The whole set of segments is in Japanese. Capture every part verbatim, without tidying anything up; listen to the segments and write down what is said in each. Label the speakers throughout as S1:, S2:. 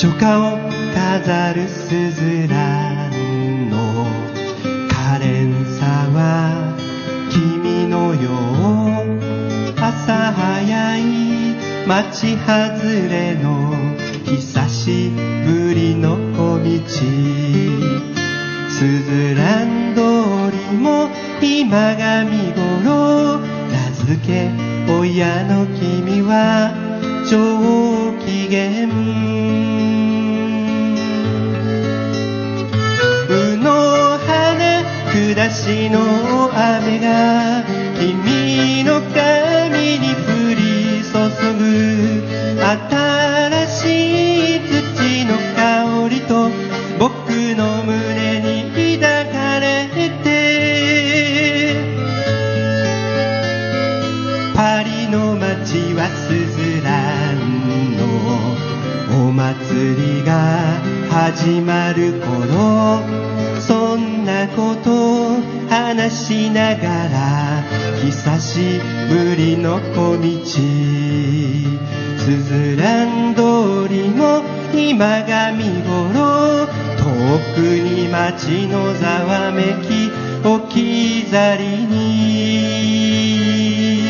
S1: 初夏を飾るすずらんの可憐さは君のよう、朝早い町外れの久しぶりの小道、すずらん通りも今が見頃、名付け親の君は上機嫌、うの花下しの雨が君の髪に降り注ぐ、新しい土の香りと僕の胸に抱かれて、パリの街はすずらんのお祭りが始まる頃、そんなこと話しながら久しぶりの小道、すずらん通りも今が見頃、遠くに街のざわめき置き去りに、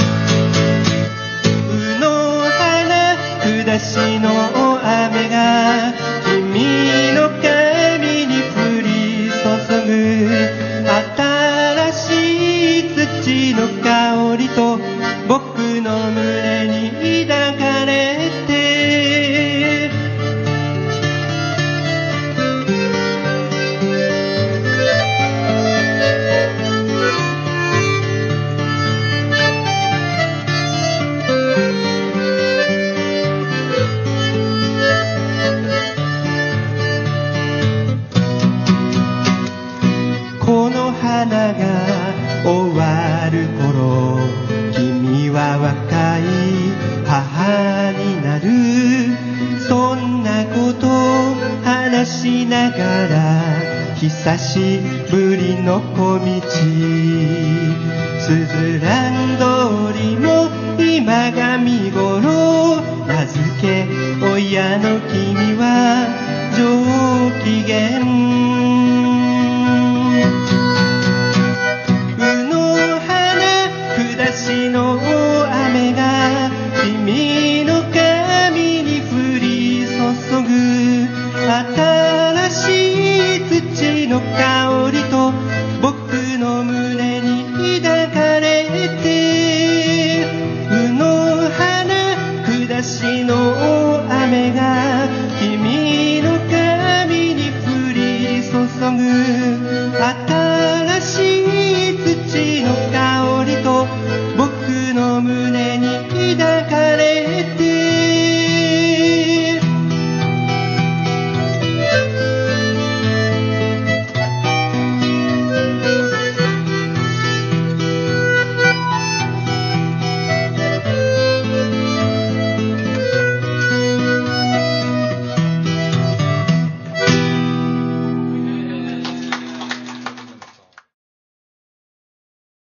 S1: うの花下しの雨が君の髪に降り注ぐ、新しい土の香りと僕の胸に抱かれて、この花が終わる頃、君は若い母になる、そんなこと話しながら久しぶりの小道、すずらん通りも今が見頃、名付け親の君は上機嫌、